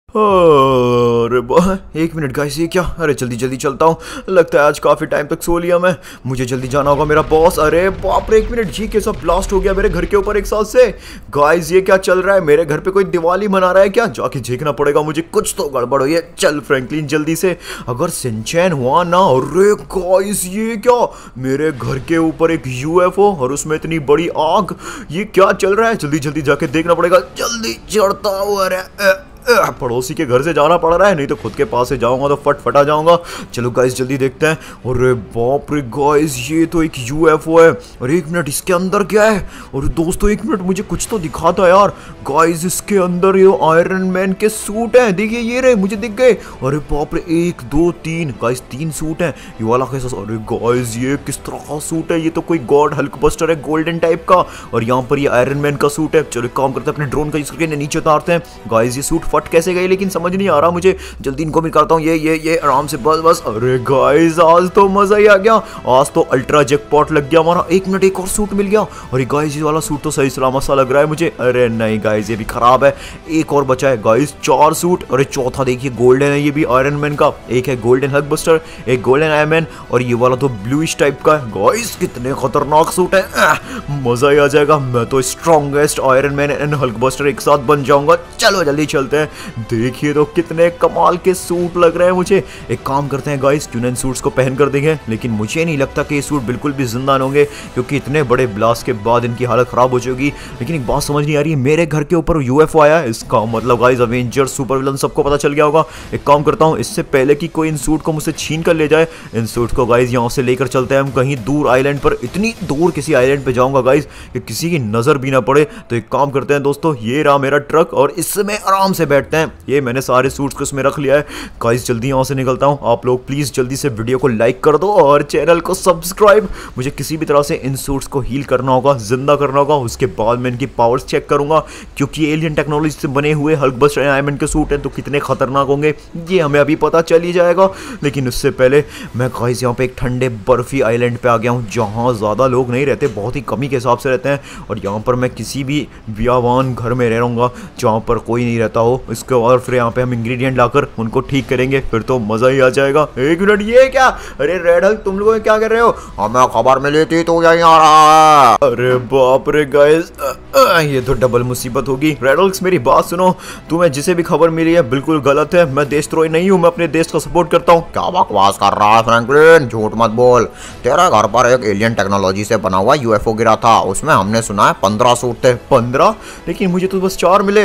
अरे एक minute guys, ये क्या? अरे जल्दी जल्दी चलता हूँ। लगता है आज काफ़ी टाइम तक सो लिया मैं। मुझे जल्दी जाना होगा मेरा बॉस। अरे बाप रे, एक मिनट, ये कैसा ब्लास्ट हो गया मेरे घर के ऊपर एक साथ से? गाइस ये क्या चल रहा है? मेरे घर पे कोई दिवाली मना रहा है क्या? जाके देखना पड़ेगा मुझे, कुछ तो गड़बड़ हुई है। चल फ्रैंकलिन जल्दी से, अगर सिंचैन हुआ ना। अरे गाइस ये क्या? मेरे घर के ऊपर एक यूएफओ और उसमें इतनी बड़ी आग, ये क्या चल रहा है? जल्दी जल्दी जाके देखना पड़ेगा। जल्दी चढ़ता हूँ। अरे पड़ोसी के घर से जाना पड़ रहा है, नहीं तो खुद के पास से जाऊंगा तो फटा जाऊंगा। चलो गाइस जल्दी देखते हैं। अरे बाप रे गाइस, ये तो एक यूएफओ है। अरे एक मिनट, इसके अंदर क्या है? और दोस्तों एक मिनट, मुझे कुछ तो दिखा था यार। गाइस इसके अंदर ये आयरन मैन के सूट हैं। देखिए ये रहे, मुझे दिख गए। अरे बाप रे, 1 2 3 गाइस 3 सूट हैं। ये वाला कैसा? अरे गाइस ये किस तरह का सूट है? ये तो कोई गॉड हल्क बस्टर है, गोल्डन टाइप का। और यहाँ पर ये आयरन मैन का सूट है। चलो एक काम करते हैं, अपने ड्रोन का यूज करके नीचे उतारते हैं। गाइस ये सूट फट कैसे गई लेकिन समझ नहीं आ रहा मुझे। जल्दी इनको भी करता हूँ। ये आराम से, बस बस। अरे गाइस आज तो मजा ही आ गया। आज तो अल्ट्रा जैकपॉट लग गया हमारा। एक मिनट, एक और सूट मिल गया। अरे गाइस ये वाला सूट तो सही सलामत सा लग रहा है मुझे। अरे नहीं गाइस, ये भी खराब है। एक और बचा है गाइस, 4 सूट। अरे चौथा देखिए, गोल्डन है, ये भी आयरन मैन का। एक है गोल्डन हल्क बस्टर, एक गोल्डन आयरन मैन, और ये वाला तो ब्लूइश टाइप का है। गाइस कितने खतरनाक सूट है, मजा ही आ जाएगा। मैं तो strongest Iron Man and Hulkbuster एक साथ बन जाऊंगा। चलो जल्दी चलते हैं। देखिए तो कितने कमाल के सूट लग रहे हैं मुझे। एक काम करते हैं गाइस, क्यों ना इन सूट्स को पहन कर देखें। लेकिन मुझे नहीं लगता कि ये सूट बिल्कुल भी जिंदा होंगे, क्योंकि इतने बड़े ब्लास्ट के बाद इनकी हालत खराब हो चुकी। लेकिन एक बात समझ नहीं आ रही है, मेरे घर के ऊपर यूएफओ आया, इसका मतलब गाइस अवेंजर्स सुपर विलन सबको पता चल गया होगा। एक काम करता हूँ, इससे पहले कि कोई इन सूट को मुझसे छीन कर ले जाए, इन सूट को गाइस यहाँ से लेकर चलते हैं हम कहीं दूर आइलैंड पर। इतनी दूर किसी आइलैंड पे जाऊंगा गाइस कि किसी की नजर भी ना पड़े। तो एक काम करते हैं दोस्तों, ये रहा मेरा ट्रक और इसमें आराम से बैठते हैं। ये मैंने सारे सूट्स को इसमें रख लिया है। गाइस जल्दी यहाँ से निकलता हूँ। आप लोग प्लीज जल्दी से वीडियो को लाइक कर दो और चैनल को सब्सक्राइब। मुझे किसी भी तरह से इन सूट्स को हील करना होगा, जिंदा करना होगा। उसके बाद मैं इनकी पावर्स चेक करूंगा, क्योंकि एलियन टेक्नोलॉजी से बने हुए हल्क बस्टर आयरन मैन के सूट हैं तो कितने खतरनाक होंगे ये हमें अभी पता चल ही जाएगा। लेकिन उससे पहले मैं गाइस यहाँ पे एक ठंडे बर्फी आइलैंड पे आ गया हूँ, जहाँ ज्यादा लोग नहीं रहते, बहुत ही कमी के हिसाब से रहते हैं। और यहाँ पर मैं किसी भी बियावान घर में रहूंगा जहाँ पर कोई नहीं रहता हो। इसके और फिर यहाँ पे हम इंग्रेडिएंट लाकर उनको ठीक करेंगे, फिर तो मजा ही आ जाएगा। एक मिनट, ये क्या? अरे रेड हल्क तुम लोग क्या कर रहे हो? हमें खबर मिली थी तो यहीं आ रहा है। अरे बाप रे गाइस, ये तो डबल मुसीबत होगी। रेड हल्क मेरी बात सुनो, तुम्हें जिसे भी खबर मिली है बिल्कुल गलत है। मैं देशद्रोही नहीं हूँ, मैं अपने देश का सपोर्ट करता हूँ। क्या बकवास कर रहा है फ्रैंकलिन, झूठ मत बोल। तेरे घर पर एक एलियन टेक्नोलॉजी से बना हुआ यूएफओ गिरा था, उसमें हमने सुना है 15 सूट थे। 15? लेकिन मुझे तो बस 4 मिले।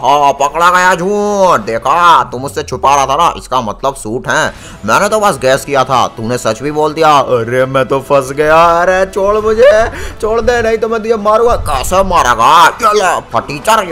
पकड़ा गया झूठ। देखा, तुम मुझसे छुपा रहा था ना, इसका मतलब सूट हैं। मैंने तो बस गैस किया था, तूने सच भी बोल दिया। अरे मैं तो फंस गया। अरे छोड़ मुझे, छोड़ दे, नहीं तो मैं तुझे मारूंगा। कैसे मारेगा? ये फटीचर,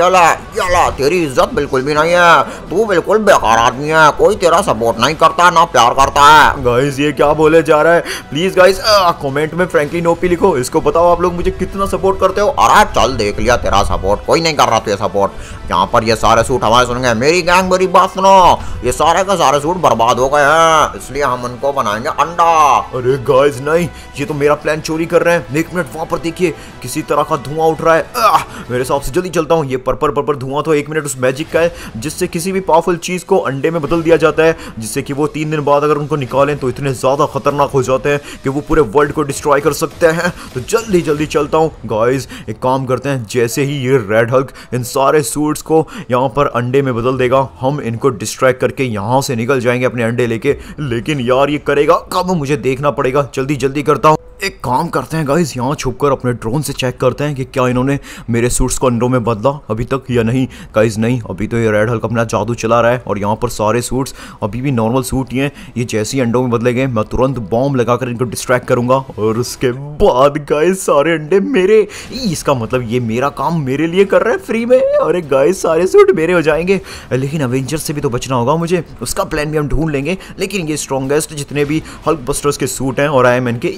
ये तेरी इज्जत बिल्कुल भी नहीं है। तू बिल्कुल बेकार आदमी है, कोई तेरा सपोर्ट नहीं करता ना प्यार करता है। गाइस ये क्या बोले जा रहा है? प्लीज गाइस कमेंट में फ्रैंकलिन ओपी लिखो, इसको बताओ आप लोग मुझे कितना सपोर्ट करते हो। अरे चल देख लिया तेरा सपोर्ट, कोई नहीं कर रहा तुझे सपोर्ट। यहाँ पर ये सारे सूट हमारे सुनेंगे। मेरी गैंग मेरी बात सुनो, ये सारे के सारे सूट बर्बाद हो गए हैं, इसलिए हम उनको बनाएंगे अंडा। अरे गाइस नहीं, ये तो मेरा प्लान चोरी कर रहे हैं। एक मिनट, वहां पर देखिए किसी तरह का धुआं उठ रहा है। मेरे हिसाब से जल्दी चलता हूँ। ये पर्पल धुआं तो 1 मिनट उस मैजिक का है, जिससे किसी भी पावरफुल चीज को अंडे में बदल दिया जाता है, जिससे कि वो 3 दिन बाद अगर उनको निकालें तो इतने ज्यादा खतरनाक हो जाते हैं कि वो पूरे वर्ल्ड को डिस्ट्रॉय कर सकते हैं। तो जल्दी जल्दी चलता हूँ। गाइस एक काम करते हैं, जैसे ही ये रेड हल्क इन सारे सूट्स को यहाँ पर अंडे में बदल देगा, हम इनको डिस्ट्रैक्ट करके यहाँ से निकल जाएंगे अपने अंडे लेके। लेकिन यार ये करेगा कब, मुझे देखना पड़ेगा। जल्दी जल्दी करता हूँ। एक काम करते हैं गाइस, यहाँ छुपकर अपने ड्रोन से चेक करते हैं कि क्या इन्होंने मेरे सूट्स को अंडों में बदला अभी तक या नहीं। गाइस नहीं, अभी तो ये रेड हल्क अपना जादू चला रहा है और यहाँ पर सारे सूट्स अभी भी नॉर्मल सूट ही हैं। ये जैसे ही अंडों में बदले गए, मैं तुरंत बॉम्ब लगाकर इनको डिस्ट्रैक्ट करूंगा और उसके बाद गाइस सारे अंडे मेरे। इसका मतलब ये मेरा काम मेरे लिए कर रहा है फ्री में। अरे गाइस सारे सूट मेरे हो जाएंगे। लेकिन अवेंजर्स से भी तो बचना होगा मुझे, उसका प्लान भी हम ढूंढ लेंगे। लेकिन ये स्ट्रॉन्गेस्ट जितने भी हल्क बस्टर्स के सूट हैं और आयरन मैन के, ये तो मेरे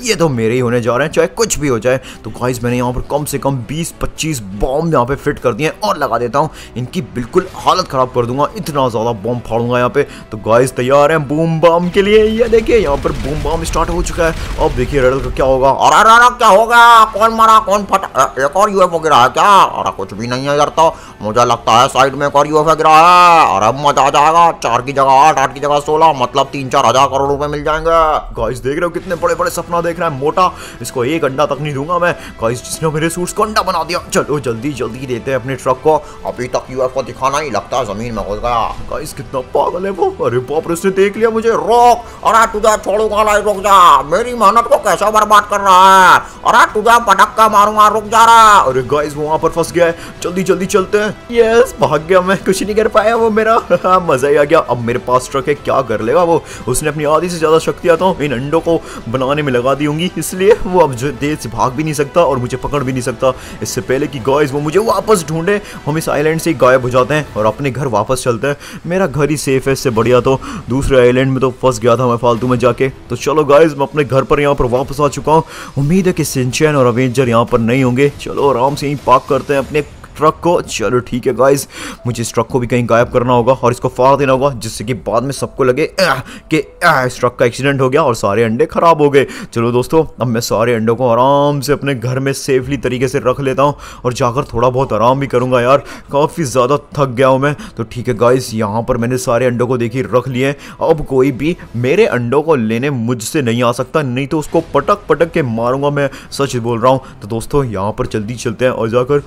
मेरे ही होने जा रहे हैं, चाहे कुछ भी हो जाए। तो गाइस मैंने यहाँ पर कम से कम 20-25 बॉम्ब यहाँ पे फिट कर दिए और लगा देता हूँ, इनकी बिल्कुल हालत खराब कर दूंगा, इतना ज़्यादा बॉम्ब फाड़ूंगा यहाँ पे। तो गाइस तैयार हैं बूम बम के लिए। ये देखिए यहाँ पर बूम बम स्टार्ट हो चुका है। अब देखिए रेडल का क्या होगा। अरे क्या हो गया, कौन मारा, कौन फटा, एक और यूएफओ गिरा है क्या? अरे कुछ भी नहीं है यार, तो मुझे लगता है साइड में एक और यूएफओ गिरा है। अरे मजा आ जाएगा, 4 की जगह 8, 8 की जगह 16, मतलब 3-4 हजार करोड़ रुपए मिल जाएंगे। गाइस देख रहे हो कितने बड़े बड़े सपना देख रहा है मोटा, इसको एक अंडा तक नहीं दूंगा मैं। गाइस जिसने मेरे सूट्स को अंडा बना दिया। चलो जल्दी जल्दी देते हैं अपने ट्रक को, अभी तक यूएफओ दिखाना ही लगता है जमीन में घुस गया। गाइस कितना पागल है वो। अरे बाप रे उसने देख लिया मुझे। रोक, अरे तुझे छोड़ूंगा नहीं, रुक जा, मेरी मेहनत को कैसे बर्बाद कर रहा है? अरे तुझे पटक का मारूंगा, रुक जा रहा। अरे गाइस वो वहां पर फंस गया है, जल्दी जल्दी चलते हैं। यस भाग गया मैं, कुछ नहीं कर पाया वो मेरा। मजा ही आ गया। अब मेरे पास ट्रक है, क्या कर लेगा वो। उसने अपनी आधी से ज्यादा शक्तियां तो इन अंडों को बनाने में लगा दी होंगी, इसलिए वो अब देर से भाग भी नहीं सकता और मुझे पकड़ भी नहीं सकता। इससे पहले कि गाइस वो मुझे वापस ढूंढे, हम इस आइलैंड से गायब हो जाते हैं और अपने घर वापस चलते हैं। मेरा घर ही सेफ है, इससे बढ़िया तो दूसरे आइलैंड में तो फंस गया था मैं फालतू में जाके। तो चलो गाइस मैं अपने घर पर यहाँ पर वापस आ चुका हूँ। उम्मीद है कि सिंचैन और अवेंजर यहाँ पर नहीं होंगे। चलो आराम से यहीं पार्क करते हैं अपने ट्रक को। चलो ठीक है गाइस, मुझे इस ट्रक को भी कहीं गायब करना होगा और इसको फाड़ देना होगा, जिससे कि बाद में सबको लगे कि इस ट्रक का एक्सीडेंट हो गया और सारे अंडे खराब हो गए। चलो दोस्तों अब मैं सारे अंडों को आराम से अपने घर में सेफली तरीके से रख लेता हूँ और जाकर थोड़ा बहुत आराम भी करूँगा यार, काफ़ी ज़्यादा थक गया हूँ मैं। तो ठीक है गाइस, यहाँ पर मैंने सारे अंडों को देखिए रख लिए। अब कोई भी मेरे अंडों को लेने मुझसे नहीं आ सकता, नहीं तो उसको पटक पटक के मारूंगा, मैं सच बोल रहा हूँ। तो दोस्तों यहाँ पर जल्दी चलते हैं और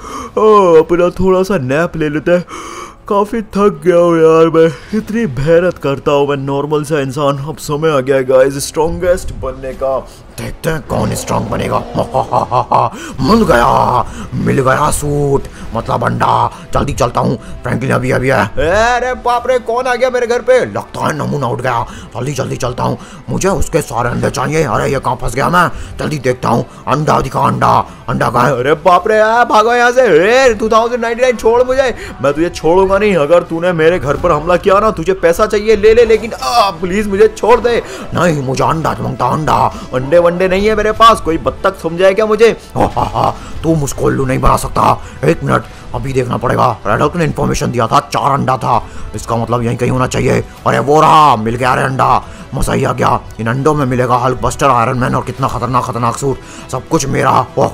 जाकर अपना थोड़ा सा नैप ले लेते हैं। काफ़ी थक गया हूँ यार मैं, इतनी मेहनत करता हूँ मैं नॉर्मल सा इंसान। अब समय आ गया है गाइस स्ट्रॉन्गेस्ट बनने का। देखते हैं कौन स्ट्रांग बनेगा। मिल गया सूट, मतलब अंडा। जल्दी चलता हूँ, फ्रैंकलिन अभी है। अरे बाप रे, कौन आ गया मेरे घर पे? लगता है नमूना उठ गया। जल्दी जल्दी चलता हूँ, मुझे उसके सारे अंडे चाहिए। अरे ये कहाँ फंस गया मैं? जल्दी देखता हूँ, अंडा दिखा, अंडा कहाँ है? अरे बाप रे, भागो यहाँ से। 2099 छोड़ मुझे, मैं तुझे छोड़ूंगा नहीं। अगर तूने मेरे घर पर हमला किया ना, तुझे पैसा चाहिए ले ले, लेकिन प्लीज मुझे छोड़ दे। नहीं, मुझे अंडा मांगता, अंडा। अंडे वंडे नहीं है मेरे पास, कोई बत्तख समझाए क्या मुझे? तू मुझको उल्लू नहीं बना सकता। एक मिनट, अभी देखना पड़ेगा। रेडल ने इन्फॉर्मेशन दिया था 4 अंडा था, इसका मतलब यहीं कहीं होना चाहिए। अरे वो रहा, मिल गया रे अंडा, मजा ही आ गया। इन अंडों में मिलेगा हल्क बस्टर, आयरन मैन और कितना खतरनाक सूट, सब कुछ मेरा।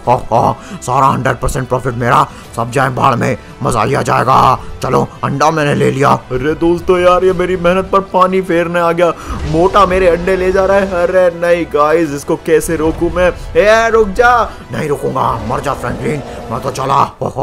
सारा 100% प्रॉफिट मेरा, सब जाए भाड़ में, मजा ही आ जाएगा। चलो अंडा मैंने ले लिया। अरे दोस्तों यार, ये मेरी मेहनत पर पानी फेरने आ गया, मोटा मेरे अंडे ले जा रहा है। अरे नहीं गाइस, इसको कैसे रोकूं मैं? रुक जा। नहीं रुकूंगा, मर जा फ्रैंकलिन, मैं तो चला।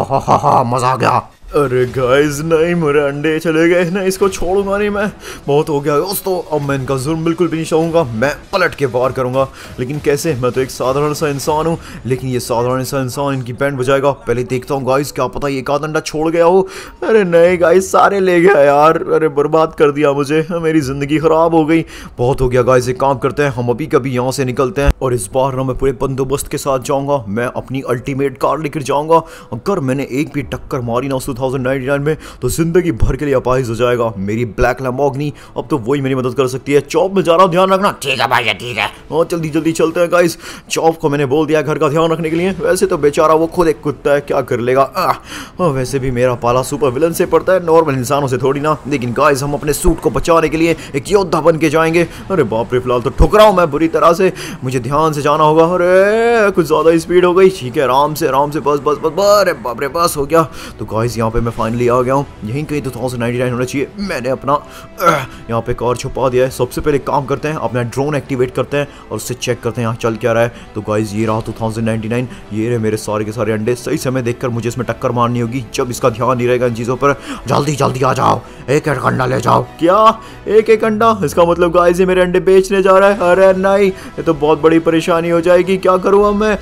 मजा आ गया। अरे गाइस नहीं, मेरे अंडे चले गए। नहीं, इसको छोड़ूंगा नहीं मैं, बहुत हो गया दोस्तों। अब मैं इनका जुर्म बिल्कुल भी नहीं सहूंगा, मैं पलट के वार करूंगा। लेकिन कैसे? मैं तो एक साधारण सा इंसान हूँ, लेकिन ये साधारण सा इंसान इनकी बैंड बजाएगा। पहले देखता हूँ गाइस, क्या पता ये एक आध अंडा छोड़ गया हो। अरे नहीं गाइस, सारे ले गया यार। अरे बर्बाद कर दिया मुझे, मेरी जिंदगी खराब हो गई। बहुत हो गया गाइस, एक काम करते हैं, हम अभी कभी यहाँ से निकलते हैं और इस बार ना मैं पूरे बंदोबस्त के साथ जाऊंगा। मैं अपनी अल्टीमेट कार लेकर जाऊंगा। अगर मैंने एक भी टक्कर मारी ना 2099 में, तो जिंदगी भर के लिए अपाहिज हो जाएगा। मेरी ब्लैक लैम्बोर्गिनी अब तो वही मेरी मदद कर सकती है। चॉप में जा रहा हूँ, ध्यान रखना। ठीक है भाई, ठीक है। और जल्दी जल्दी चलते हैं गाइस। चॉप को मैंने बोल दिया घर का ध्यान रखने के लिए। वैसे तो बेचारा वो खुद एक कुत्ता है, क्या कर लेगा। वैसे भी मेरा पाला सुपर विलन से पड़ता है, नॉर्मल इंसानों से थोड़ी ना। लेकिन गाइस हम अपने सूट को बचाने के लिए एक योद्धा बन के जाएंगे। अरे बाप रे, फिलहाल तो ठुक रहा हूँ मैं बुरी तरह से, मुझे ध्यान से जाना होगा। अरे कुछ ज्यादा ही स्पीड हो गई। ठीक है, आराम से बस बस बस। अरे बाप रे, बस हो गया। तो गाइस यहाँ पे मैं फाइनली आ गया हूँ। यहीं कहीं 2099 होना चाहिए। मैंने अपना यहाँ पे कार छुपा दिया है। सबसे पहले काम करते हैं, अपना ड्रोन एक्टिवेट करते हैं और उससे चेक करते हैं यहाँ चल क्या रहा है। तो गाइस ये रहा 2099, ये रहे मेरे सारे के सारे अंडे। सही समय देखकर मुझे इसमें टक्कर मारनी होगी, जब इसका ध्यान नहीं रहेगा इन चीज़ों पर। जल्दी जल्दी आ जाओ, एक एक अंडा ले जाओ। क्या एक अंडा? इसका मतलब गाइस ये मेरे अंडे बेचने जा रहा है। अरे नहीं, ये तो बहुत बड़ी परेशानी हो जाएगी। क्या करूँ अब मैं?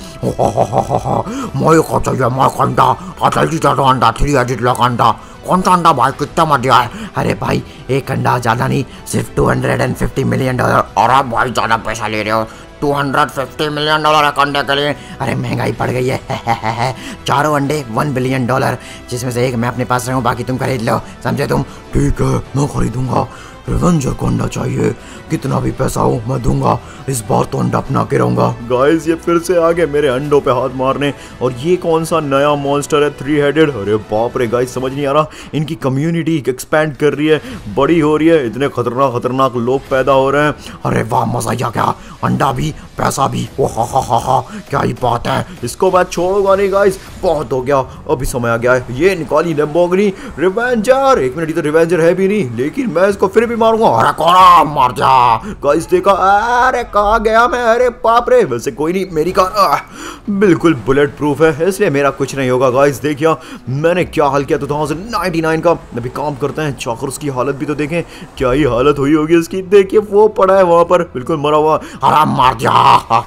जल्दी जाओ, अंडा 3 एडिट अंडा। कौन सा अंडा भाई, कितना मर दिया है? अरे भाई एक अंडा ज़्यादा नहीं, सिर्फ $250 मिलियन। और आप भाई ज़्यादा पैसा ले रहे हो, $250 मिलियन एक अंडे के लिए। अरे महंगाई बढ़ गई है। 4 अंडे $1 बिलियन, जिसमें से एक मैं अपने पास रखूँ, बाकी तुम खरीद लो, समझे तुम? ठीक है, मैं खरीदूंगा। रिवेंजर को अंडा चाहिए, कितना भी पैसा हो मैं दूंगा। इस बार तो अंडा अपना के रहूंगा। गाइस ये फिर से आ गए मेरे अंडों पे हाथ मारने। और ये कौन सा नया मॉन्स्टर है 3 हेडेड? अरे बाप रे गाइस, समझ नहीं आ रहा। इनकी कम्युनिटी एक्सपैंड कर रही है, बड़ी हो रही है, इतने खतरनाक लोग पैदा हो रहे हैं। अरे वाह, मजा आ गया, अंडा भी पैसा भी। ओ हा, क्या ही बात है। इसको मैं छोड़ूंगा नहीं गाइस, बहुत हो गया। अभी समय आ गया है, ये निकाली लैम्बोर्गिनी रिवेंजर। एक मिनट, ये तो रिवेंजर है भी नहीं, लेकिन मैं इसको फिर भी मारूंगा। अरे कौन मार जा गाइस देखा, अरे कहाँ गया मैं? अरे बाप रे, वैसे कोई नहीं, मेरी कार बिल्कुल बुलेट प्रूफ है, इसलिए मेरा कुछ नहीं होगा। गाइस देखिए मैंने क्या हाल किया 2099 का। अभी काम करते हैं, चाकर उसकी हालत भी तो देखें, क्या ही हालत हुई होगी उसकी। देखिए वो पड़ा है वहां पर बिल्कुल मरा हुआ। अरे मार जा,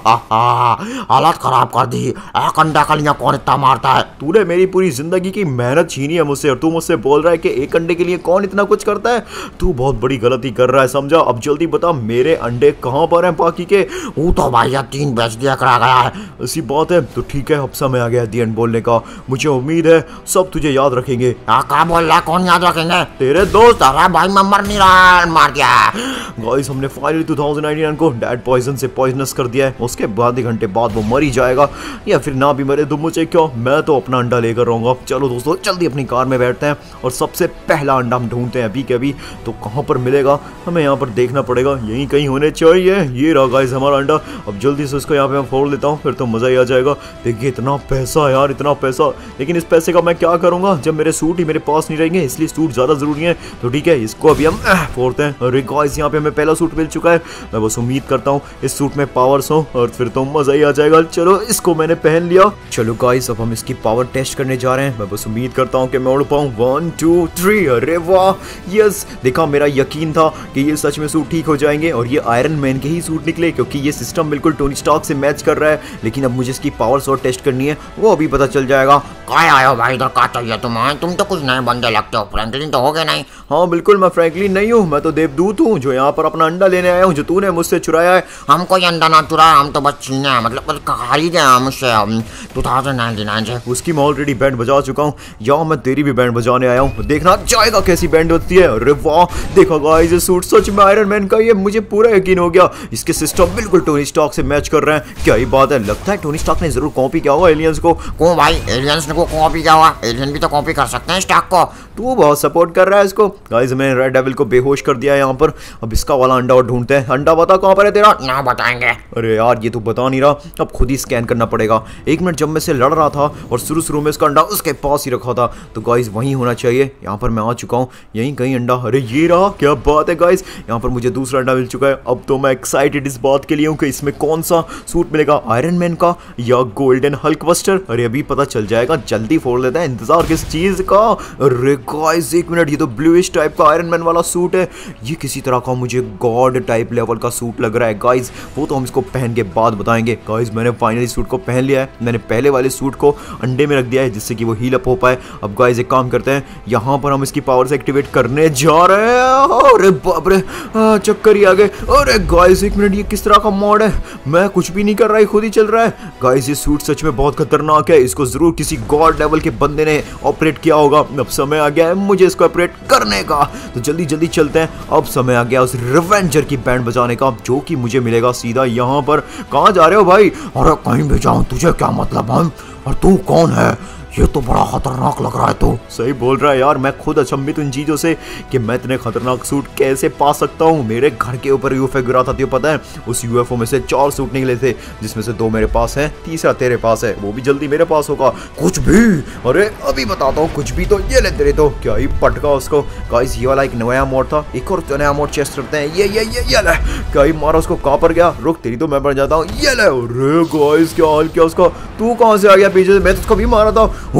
हालत खराब कर दी। एक अंडा के लिए कौन इतना मारता है? तूने मेरी पूरी जिंदगी की मेहनत छीनी है मुझसे, और तू मुझसे बोल रहा है कि एक अंडे के लिए कौन इतना कुछ करता है? तू बहुत बड़ी गलती कर रहा है, समझा? अब जल्दी बता मेरे अंडे कहाँ पर हैं बाकी के? वो तो भैया 3 बेच दिया करा गया है। ऐसी बात है तो ठीक है, अब समय आ गया दी एंड बोलने का। मुझे उम्मीद है सब तुझे याद रखेंगे। क्या बोल रहा? कौन याद रखेंगे? तेरे दोस्त। अरे भाई मैं मर नहीं रहा, मार दिया। गाइस हमने फाइनली 2099 को डेड पॉइजन से पॉइजनस कर दिया है। उसके बाद 1 घंटे बाद वो मर ही जाएगा, या फिर ना भी मरे तो मुझे क्यों, मैं तो अपना अंडा लेकर रहूंगा। चलो दोस्तों जल्दी अपनी कार में बैठते हैं और सबसे पहला अंडा हम ढूंढते हैं अभी के अभी। तो कहाँ पर मिलेगा हमें यहाँ पर देखना पड़ेगा, यहीं कहीं होने चाहिए। ये रहा गाइस हमारा अंडा। अब जल्दी से इसको यहाँ पे मैं फोड़ लेता हूँ, फिर तो मजा ही आ जाएगा। देखिए इतना पैसा यार, इतना पैसा, लेकिन इस पैसे का मैं क्या करूंगा जब मेरे सूट ही मेरे पास नहीं रहेंगे, इसलिए सूट ज्यादा जरूरी है। तो ठीक है, इसको अभी हम फोड़ते हैं। अरे गाइस यहाँ पे हमें पहला सूट मिल चुका है। मैं बस उम्मीद करता हूँ इस सूट में पावर्स हो और फिर तो मजा ही आ जाएगा। चलो इसको मैंने पहन लिया। चलो गाइस अब हम इसकी पावर टेस्ट करने जा रहे हैं। मैं बस उम्मीद करता हूँ कि मैं उड़ पाऊँ। 1 2 3। अरे वाह, यस, देखा मेरा यकीन था कि ये सच में सूट ठीक हो जाएंगे और ये आयरन मैन के ही सूट निकले, क्योंकि ये सिस्टम बिल्कुल टोनी स्टार्क से मैच कर रहा है। लेकिन अब मुझे इसकी पावर्स और टेस्ट करनी है, वो अभी पता चल जाएगा। क्या आयो भाई, इधर क्या चाहिए तुम्हें? तुम तो कुछ नए बंदे लगते हो, फ्रैंकलिन तो हो गए नहीं? हाँ बिल्कुल, मैं फ्रैंकलिन नहीं हूँ, मैं तो देवदूत हूँ जो यहाँ पर अपना अंडा लेने आया हूँ, जो तूने मुझसे चुराया है। हम कोई अंडा ना चुराया, हम तो बस छीने हैं, मतलब खरीदे हैं मुझसे 2099 से। उसकी मैं ऑलरेडी बैंड बजा चुका हूँ, यहाँ मैं तेरी भी बैंड बजाने आया हूँ, देखना जाएगा कैसी बैंड बजती है। अरे वाह, देखा गाइस ये सूट सच में आयरन मैन का, ये मुझे पूरा यकीन हो गया। इसके सिस्टम बिल्कुल टोनी स्टार्क से मैच कर रहे हैं। क्या ही बात है, लगता है टोनी स्टार्क ने जरूर कॉपी किया होगा एलियंस को। क्यों भाई, एलियंस ने को कॉपी किया हुआ? एलियन भी तो कॉपी कर सकते हैं स्टार्क को। तू बहुत सपोर्ट कर रहा है इसको। गाइस मैंने रेड डेविल को बेहोश कर दिया है यहाँ पर। अब इसका वाला अंडा और ढूंढते हैं। अंडा बता कहाँ पर है तेरा? ना बताएंगे। अरे यार ये तो बता नहीं रहा, अब खुद ही स्कैन करना पड़ेगा। 1 मिनट, जब मैं से लड़ रहा था और शुरू में इसका अंडा उसके पास ही रखा था, तो गाइस वहीं होना चाहिए। यहाँ पर मैं आ चुका हूँ, यहीं कहीं अंडा। अरे ये रहा, क्या बात है गाइस, यहाँ पर मुझे दूसरा अंडा मिल चुका है। अब तो मैं एक्साइटेड इस बात के लिए हूँ कि इसमें कौन सा सूट मिलेगा, आयरन मैन का या गोल्डन हल्क बस्टर। अरे अभी पता चल जाएगा, जल्दी फोड़ लेते हैं, इंतजार किस चीज का। अरे गाइस 1 मिनट, ये तो ब्लूइश टाइप का आयरन मैन वाला सूट है। ये किसी तरह का मुझे गॉड टाइप लेवल का सूट लग रहा है गाइस, वो तो हम इसको पहन के बाद बताएंगे। गाइस मैंने फाइनली सूट को पहन लिया है। मैंने पहले वाले सूट को अंडे में रख दिया है जिससे कि वो हील अप हो पाए। अब गाइस एक काम करते हैं, यहाँ पर हम इसकी पावर से एक्टिवेट करने जा रहे हैं। अरे बाप रे, चक्कर ही आ गए। अरे गाइस 1 मिनट, ये किस तरह का मॉड है? मैं कुछ भी नहीं कर रहा है, खुद ही चल रहा है। गाइस ये सूट सच में बहुत खतरनाक है, इसको जरूर किसी गॉड लेवल के बंदे ने ऑपरेट किया होगा। अब समय आ गया है मुझे इसको ऑपरेट करने का, तो जल्दी जल्दी चलते हैं। अब समय आ गया उस रिवेंजर की बैंड बजाने का, जो कि मुझे मिलेगा सीधा यहाँ पर। कहाँ जा रहे हो भाई? अरे कहीं भी जाऊँ, तुझे क्या मतलब है? और तू कौन है? ये तो बड़ा खतरनाक लग रहा है। तो सही बोल रहा है यार, मैं खुद अचंभित उन चीजों से कि मैं इतने खतरनाक सूट कैसे पा सकता हूँ। मेरे घर के ऊपर यूएफओ गिरा था, तो पता है उस यूएफओ में से 4 सूट निकले थे, जिसमें से 2 मेरे पास हैं, तीसरा तेरे पास है, वो भी जल्दी मेरे पास होगा। कुछ भी? अरे अभी बताता हूँ कुछ भी। तो ये ले तेरे, तो क्या ही पटका उसको। गाइस ये वाला एक नया मोड था, एक और नया मोड चेस्ट करते हैं। ये ले, क्या ही मारा उसको, कहाँ पर गया? रुक तेरी तो मैं बन जाता हूँ। ये ले। अरे गाइस क्या हाल किया उसका, तू कहाँ से आ गया पीछे से? मैं तो उसको भी मारा था। ओ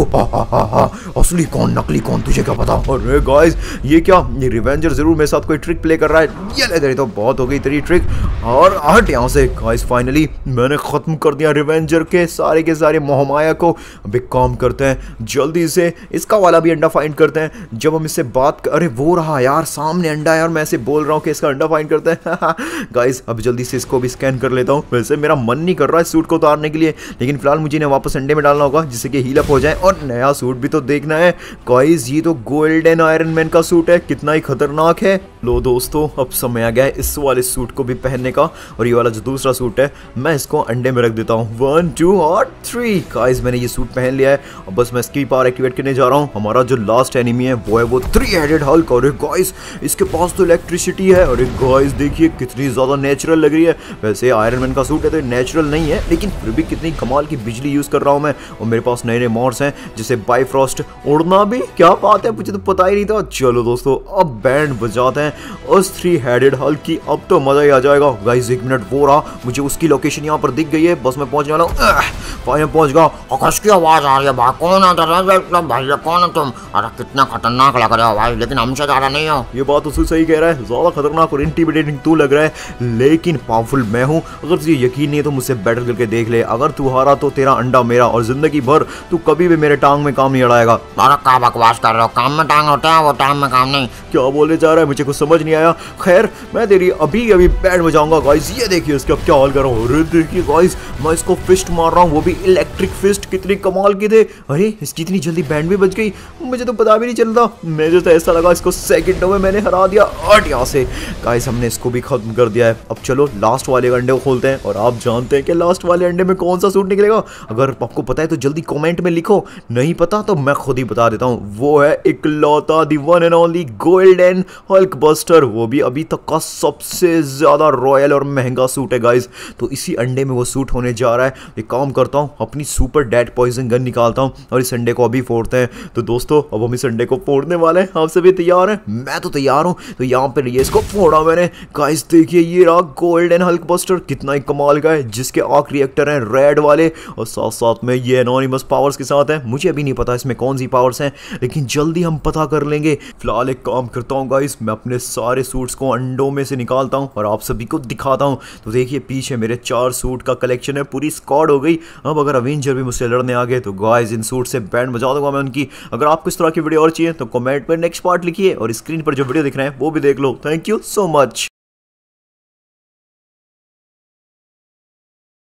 असली कौन नकली कौन तुझे क्या पता। अरे गाइस ये क्या, ये रिवेंजर जरूर मेरे साथ कोई ट्रिक प्ले कर रहा है। ये ले तेरी तो बहुत हो गई तेरी ट्रिक, और हट यहाँ से। गाइस फाइनली मैंने खत्म कर दिया रिवेंजर के सारे मोहमाया को। अब एक काम करते हैं, जल्दी से इसका वाला भी अंडा फाइंड करते हैं। जब हम इससे बात अरे वो रहा यार सामने अंडा यार, मैं ऐसे बोल रहा हूँ कि इसका अंडा फाइंड करते हैं। गाइस अब जल्दी से इसको भी स्कैन कर लेता हूँ। वैसे मेरा मन नहीं कर रहा है सूट को उतारने के लिए, लेकिन फिलहाल मुझे इन्हें वापस अंडे में डालना होगा जिससे कि हील अप हो जाए, और नया सूट भी तो देखना है। गाइस ये तो गोल्डन आयरन मैन का सूट है, कितना ही खतरनाक है। लो दोस्तों अब समय आ गया है इस वाले सूट को भी पहनने का, और ये वाला जो दूसरा सूट है मैं इसको अंडे में रख देता हूँ। 1 2 और 3। गाइस मैंने ये सूट पहन लिया है, अब बस मैं इसकी पावर एक्टिवेट करने जा रहा हूँ। हमारा जो लास्ट एनिमी है वो है वो 3 हेडेड हल्क। और गाइस इसके पास तो इलेक्ट्रिसिटी है, और गाइस देखिए कितनी ज्यादा नेचुरल लग रही है। वैसे आयरन मैन का सूट है तो नेचुरल नहीं है, लेकिन फिर भी कितनी कमाल की बिजली यूज कर रहा हूँ मैं। और मेरे पास नए नए मॉड्स हैं जैसे बाइफ्रॉस्ट, उड़ना भी, क्या बात है, मुझे तो पता ही नहीं था। चलो दोस्तों अब बैंड बजाते हैं उस 3 हेडेड हल्क की, अब तो मजा ही आ जाएगा। गाइस 1 मिनट, वो रहा, मुझे उसकी लोकेशन यहाँ पर दिख गई है, बस मैं पहुंचने वाला हूँ। फाइनल पहुंच गया। आकाश की आवाज आ रही है भाई, कौन है भाई, कौन है तुम? अरे कितना खतरनाक लग रहे हो भाई, लेकिन हमसे ज्यादा नहीं हो। ये बात तो सही कह रहा है, ज्यादा खतरनाक और इंटिमिडेटिंग तू लग रहा है, लेकिन पावरफुल मैं हूँ। अगर तुझे यकीन नहीं है तो मुझसे बैटल करके देख ले। अगर तू हारा तो तेरा अंडा मेरा, और जिंदगी भर तू कभी भी मेरे टांग में काम नहीं अड़ाएगा। अरे क्या बकवास कर रहे हो, काम में टांग होता है, वो टांग में काम नहीं। क्या बोलने जा रहा है, मुझे कुछ समझ नहीं आया। खैर मैं तेरी अभी अभी बैंड बजाऊंगा। गाइस ये देखिए इसका क्या हाल कर रहा हूँ। अरे देखिए गाइस मैं इसको फिस्ट मार रहा हूँ, वो भी इलेक्ट्रिक फिस्ट, कितनी कमाल की थे। अरे इसकी इतनी जल्दी बैंड भी बज गई, मुझे तो पता भी नहीं चलता। मुझे तो ऐसा लगा इसको सेकंडों में मैंने हरा दिया। और यहाँ से गाइस हमने इसको भी खत्म कर दिया है। अब चलो लास्ट वाले अंडे को खोलते हैं, और आप जानते हैं कि लास्ट वाले अंडे में कौन सा सूट निकलेगा। अगर आपको पता है तो जल्दी कमेंट में लिखो, नहीं पता तो मैं खुद ही बता देता हूँ। वो है इकलौता the one and only golden Hulkbuster, वो भी अभी तक का सबसे ज्यादा रॉयल और महंगा सूट है गाइस। तो इसी अंडे में वो सूट होने जा रहा है। एक काम करता हूँ, अपनी सुपर डेड पॉइजन गन निकालता हूँ और इस अंडे को अभी फोड़ते हैं। तो दोस्तों अब हम इस अंडे को फोड़ने वाले हैं, आप सभी तैयार हैं? मैं तो तैयार हूँ। तो यहाँ पे ये इसको फोड़ा मैंने। गाइस देखिए ये रहा गोल्डन हल्क बस्टर, कितना ही कमाल का है, जिसके आर्क रिएक्टर हैं रेड वाले, और साथ साथ में ये एनोनिमस पावर्स के साथ है। मुझे अभी नहीं पता इसमें कौन सी पावर्स हैं, लेकिन जल्दी हम पता कर लेंगे। फिलहाल एक काम करता हूँ गाइस, मैं अपने सारे सूट्स को अंडों में से निकालता हूँ और आप सभी को दिखाता हूँ। तो देखिए पीछे मेरे 4 सूट का कलेक्शन है, पूरी स्क्वाड हो गई। अब अगर अवेंजर भी मुझसे लड़ने आ गए तो गाइस इन सूट से बैंड बजा दूंगा मैं उनकी। अगर आपको इस तरह की वीडियो और चाहिए तो कमेंट में नेक्स्ट पार्ट लिखिए, और स्क्रीन पर जो वीडियो दिख रहे हैं वो भी देख लो। Thank you so much.